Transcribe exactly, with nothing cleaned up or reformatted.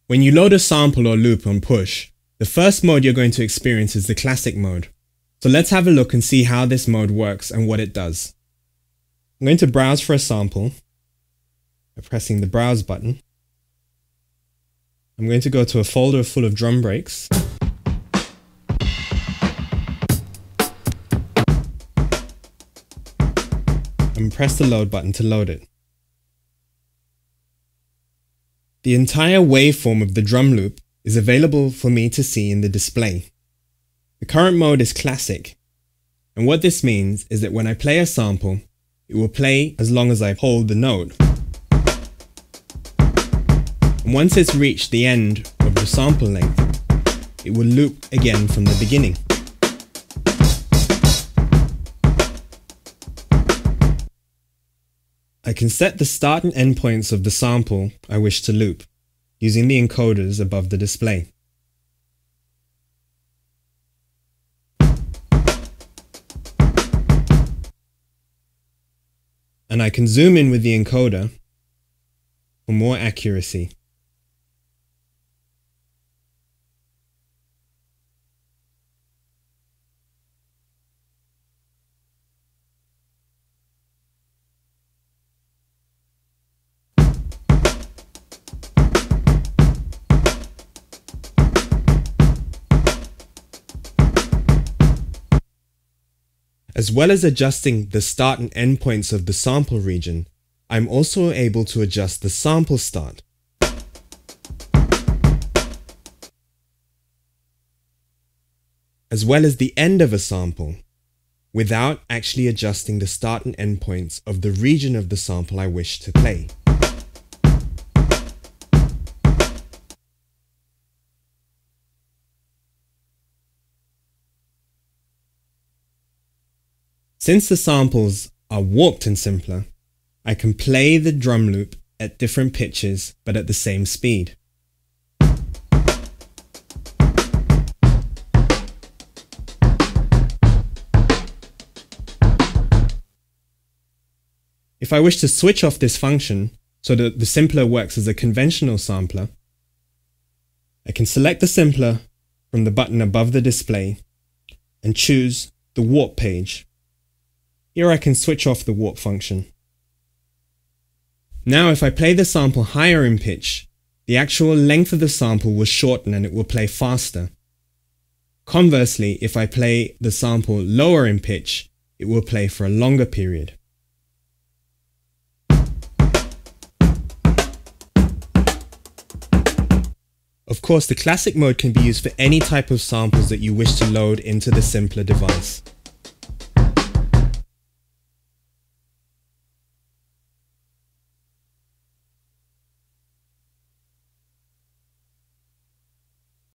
When you load a sample or loop on Push, the first mode you're going to experience is the classic mode. So let's have a look and see how this mode works and what it does. I'm going to browse for a sample by pressing the browse button. I'm going to go to a folder full of drum breaks. And press the load button to load it. The entire waveform of the drum loop is available for me to see in the display. The current mode is classic, and what this means is that when I play a sample, it will play as long as I hold the note. And once it's reached the end of the sample length, it will loop again from the beginning. I can set the start and end points of the sample I wish to loop using the encoders above the display. And I can zoom in with the encoder for more accuracy. As well as adjusting the start and end points of the sample region, I'm also able to adjust the sample start. As well as the end of a sample, without actually adjusting the start and end points of the region of the sample I wish to play. Since the samples are warped and simpler, I can play the drum loop at different pitches but at the same speed. If I wish to switch off this function so that the simpler works as a conventional sampler, I can select the simpler from the button above the display and choose the warp page. Here I can switch off the warp function. Now if I play the sample higher in pitch, the actual length of the sample will shorten and it will play faster. Conversely, if I play the sample lower in pitch, it will play for a longer period. Of course, the classic mode can be used for any type of samples that you wish to load into the simpler device.